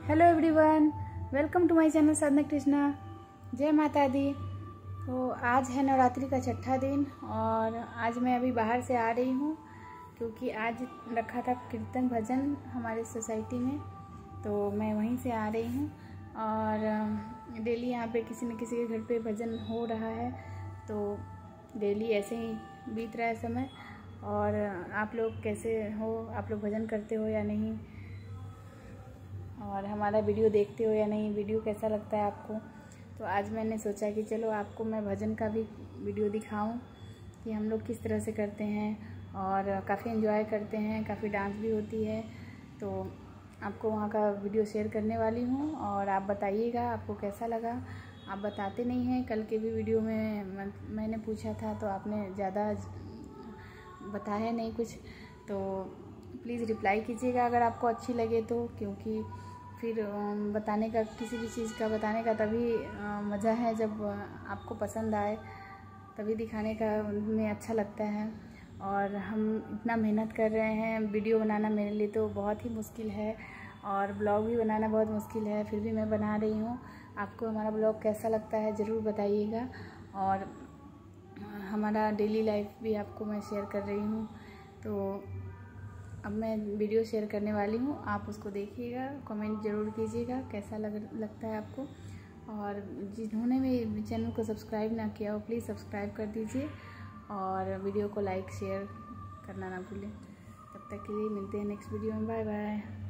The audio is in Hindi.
Hello everyone, welcome to my channel Sadhana Krishna. जय माता दी। तो आज है नवरात्रि का छठा दिन और आज मैं अभी बाहर से आ रही हूँ क्योंकि आज रखा था कीर्तन भजन हमारे सोसाइटी में, तो मैं वहीं से आ रही हूँ। और डेली यहाँ पे किसी न किसी के घर पे भजन हो रहा है, तो डेली ऐसे ही बीत रहा है समय। और आप लोग कैसे हो, आप लोग भजन करते हो या नहीं, और हमारा वीडियो देखते हो या नहीं, वीडियो कैसा लगता है आपको। तो आज मैंने सोचा कि चलो आपको मैं भजन का भी वीडियो दिखाऊं कि हम लोग किस तरह से करते हैं, और काफ़ी एंजॉय करते हैं, काफ़ी डांस भी होती है। तो आपको वहाँ का वीडियो शेयर करने वाली हूँ और आप बताइएगा आपको कैसा लगा। आप बताते नहीं हैं, कल के भी वीडियो में मैंने पूछा था तो आपने ज़्यादा बताया नहीं कुछ, तो प्लीज़ रिप्लाई कीजिएगा अगर आपको अच्छी लगे तो, क्योंकि फिर बताने का, किसी भी चीज़ का बताने का तभी मज़ा है जब आपको पसंद आए, तभी दिखाने का में अच्छा लगता है। और हम इतना मेहनत कर रहे हैं, वीडियो बनाना मेरे लिए तो बहुत ही मुश्किल है और ब्लॉग भी बनाना बहुत मुश्किल है, फिर भी मैं बना रही हूँ। आपको हमारा ब्लॉग कैसा लगता है ज़रूर बताइएगा। और हमारा डेली लाइफ भी आपको मैं शेयर कर रही हूँ। तो अब मैं वीडियो शेयर करने वाली हूँ, आप उसको देखिएगा, कमेंट ज़रूर कीजिएगा कैसा लगता है आपको। और जिन्होंने भी चैनल को सब्सक्राइब ना किया हो प्लीज़ सब्सक्राइब कर दीजिए और वीडियो को लाइक शेयर करना ना भूलें। तब तक के लिए मिलते हैं नेक्स्ट वीडियो में। Bye bye.